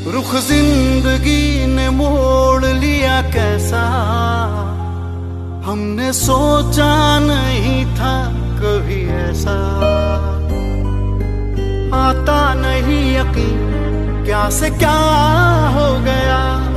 रुख जिंदगी ने मोड़ लिया कैसा, हमने सोचा नहीं था कभी ऐसा। आता नहीं यकीन क्या से क्या हो गया,